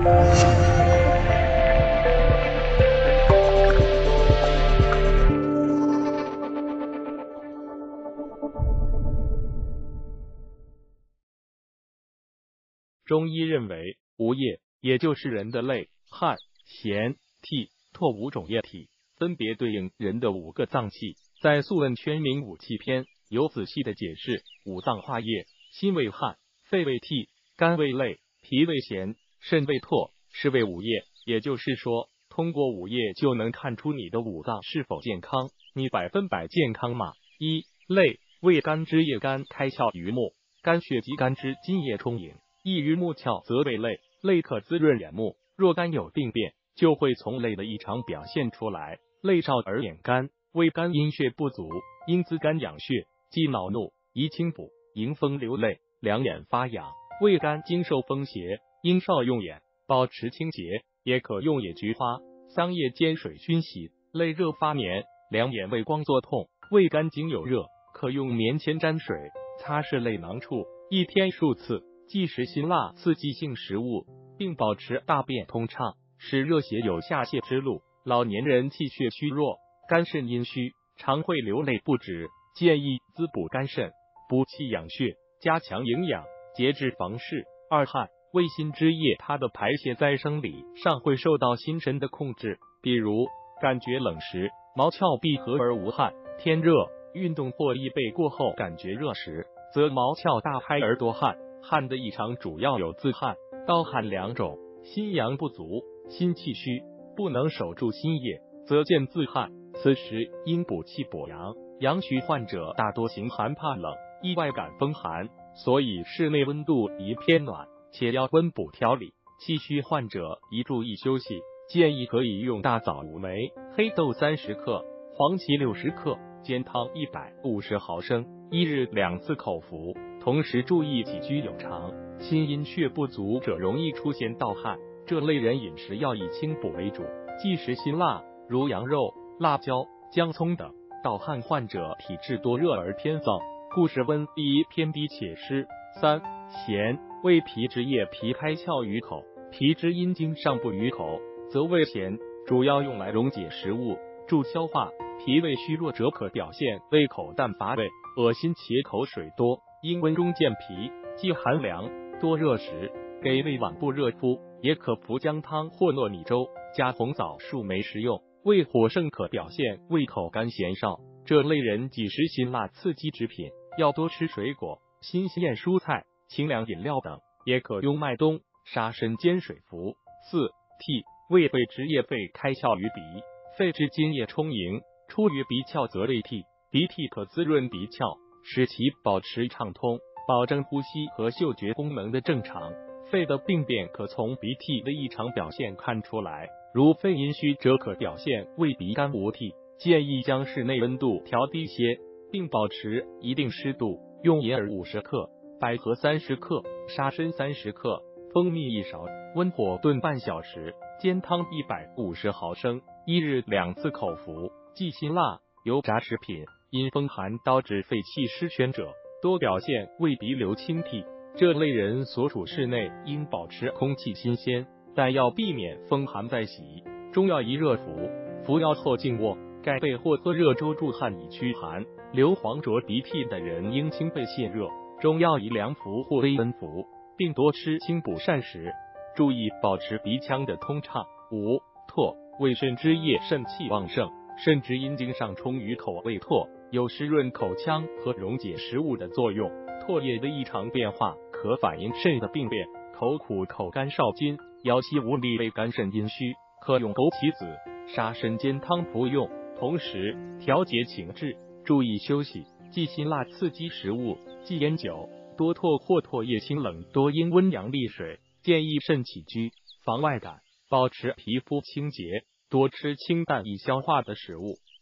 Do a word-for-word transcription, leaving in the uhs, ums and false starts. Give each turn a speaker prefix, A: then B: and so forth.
A: 中医认为，五液也就是人的泪、汗、涎、涕、唾五种液体，分别对应人的五个脏器。在《素问·全名五气篇》有仔细的解释：五脏化液，心为汗，肺为涕，肝为泪，脾为涎，肾为唾，是为五液。也就是说，通过五液就能看出你的五脏是否健康。你百分百健康吗？一、泪，味甘之液，肝开窍于目，肝血及肝之津液充盈，溢于目窍，则为泪。泪可滋润眼目，若肝有病变，就会从泪的异常表现出来。泪少而眼干，味甘阴血不足，因滋肝养血，忌恼怒，宜清补，迎风流泪，两眼发痒。味甘经受风邪，因少用眼，保持清洁。也可用野菊花、桑叶煎水熏洗，泪热发黏，两眼畏光作痛。味甘经有热，可用棉签沾水，擦拭泪囊处，一天数次。忌食辛辣刺激性食物，并保持大便通畅，使热血有下泻之路。老年人气血虚弱，肝肾阴虚，常会流泪不止，建议滋补肝肾，补气养血，加强营养，节制房事。二、汗，味辛之液，它的排泄在生理上会受到心神的控制，比如感觉冷时，毛窍闭合而无汗；天热，运动或易背过后感觉热时，则毛窍大开而多汗。汗的异常主要有自汗、盗汗两种。心阳不足，心气虚，不能守住心液，则见自汗。此时应补气补阳。阳虚患者大多型寒怕冷，易外感风寒，所以室内温度宜偏暖，且要温补调理。气虚患者宜注意休息，建议可以用大枣五枚、黑豆三十克、黄芪六十克、煎汤一百五十毫升，一日两次口服。同时注意起居有常，心阴血不足者容易出现盗汗，这类人饮食要以清补为主，忌食辛辣，如羊肉、辣椒、姜葱等。盗汗患者体质多热而偏燥，故食温宜偏低且湿。三、涎，味脾之液，脾开窍于口，脾之阴经上部于口，则为涎，主要用来溶解食物，助消化。脾胃虚弱者可表现胃口淡乏味、恶心且口水多。因温中见脾，忌寒凉多热时，给胃脘部热敷，也可服姜汤或糯米粥，加红枣数枚食用。胃火盛可表现胃口干咸少，这类人忌食辛辣刺激之品，要多吃水果、新鲜蔬菜、清凉饮料等，也可用麦冬、沙参煎水服。四、涕，味肺之液，肺开窍于鼻，肺之津液充盈，出于鼻窍则为涕。鼻涕可滋润鼻窍，使其保持畅通，保证呼吸和嗅觉功能的正常。肺的病变可从鼻涕的异常表现看出来，如肺阴虚者可表现胃鼻干无涕，建议将室内温度调低些，并保持一定湿度。用银耳五十克、百合三十克、沙参三十克、蜂蜜一勺，温火炖半小时，煎汤一百五十毫升，一日两次口服。忌辛辣、油炸食品。因风寒导致肺气失宣者，多表现胃鼻流清涕，这类人所处室内应保持空气新鲜，但要避免风寒再袭。中药宜热服，服药后静卧，盖被或喝热粥助汗以驱寒。流黄浊鼻涕的人应清肺泄热，中药宜凉服或微温服，并多吃清补膳食，注意保持鼻腔的通畅。五、唾，味肾之液，肾气旺盛，肾之阴经上冲于口为唾，有湿润口腔和溶解食物的作用。唾液的异常变化可反映肾的病变，口苦、口干、少津、腰膝无力为肝肾阴虚，可用枸杞子、沙参煎汤服用，同时调节情志，注意休息，忌辛辣刺激食物，忌烟酒。多唾或唾液清冷，多因温阳利水，建议慎起居，防外感，保持皮肤清洁，多吃清淡易消化的食物。